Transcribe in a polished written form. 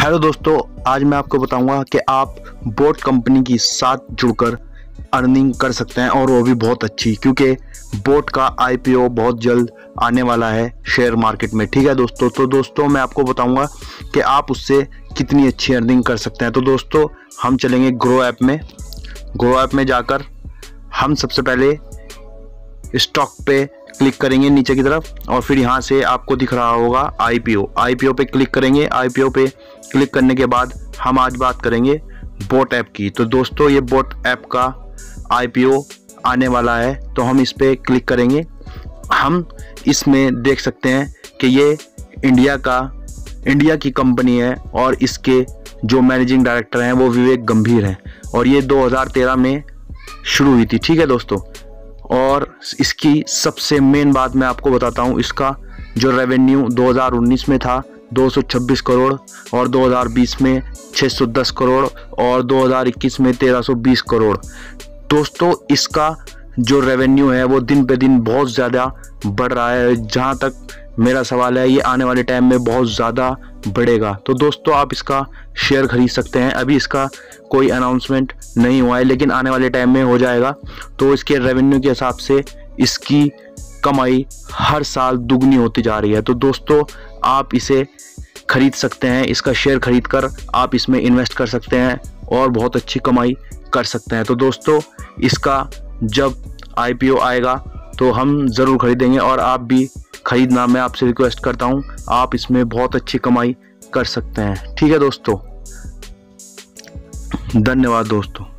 Hello दोस्तों, आज मैं आपको बताऊंगा कि आप बोट कंपनी के साथ जुड़कर अर्निंग कर सकते हैं और वो भी बहुत अच्छी, क्योंकि बोट का आईपीओ बहुत जल्द आने वाला है शेयर मार्केट में। ठीक है दोस्तों, तो दोस्तों मैं आपको बताऊंगा कि आप उससे कितनी अच्छी अर्निंग कर सकते हैं। तो दोस्तों हम चलेंगे ग्रो ऐप में। ग्रो ऐप में जाकर हम सबसे पहले स्टॉक पे क्लिक करेंगे नीचे की तरफ, और फिर यहाँ से आपको दिख रहा होगा आईपीओ पे क्लिक करेंगे। आईपीओ पे क्लिक करने के बाद हम आज बात करेंगे बोट ऐप की। तो दोस्तों ये बोट ऐप का आईपीओ आने वाला है, तो हम इस पे क्लिक करेंगे। हम इसमें देख सकते हैं कि ये इंडिया की कंपनी है और इसके जो मैनेजिंग डायरेक्टर हैं वो विवेक गंभीर हैं, और ये 2013 में शुरू हुई थी। ठीक है दोस्तों, और इसकी सबसे मेन बात मैं आपको बताता हूँ। इसका जो रेवेन्यू 2019 में था 226 करोड़, और 2020 में 610 करोड़, और 2021 में 1320 करोड़। दोस्तों इसका जो रेवेन्यू है वो दिन पे दिन बहुत ज़्यादा बढ़ रहा है। जहाँ तक मेरा सवाल है, ये आने वाले टाइम में बहुत ज़्यादा बढ़ेगा। तो दोस्तों आप इसका शेयर खरीद सकते हैं। अभी इसका कोई अनाउंसमेंट नहीं हुआ है, लेकिन आने वाले टाइम में हो जाएगा। तो इसके रेवेन्यू के हिसाब से इसकी कमाई हर साल दुगनी होती जा रही है। तो दोस्तों आप इसे खरीद सकते हैं, इसका शेयर खरीद कर आप इसमें इन्वेस्ट कर सकते हैं और बहुत अच्छी कमाई कर सकते हैं। तो दोस्तों इसका जब आईपीओ आएगा तो हम ज़रूर खरीदेंगे, और आप भी खरीदना मैं आपसे रिक्वेस्ट करता हूं। आप इसमें बहुत अच्छी कमाई कर सकते हैं। ठीक है दोस्तों, धन्यवाद दोस्तों।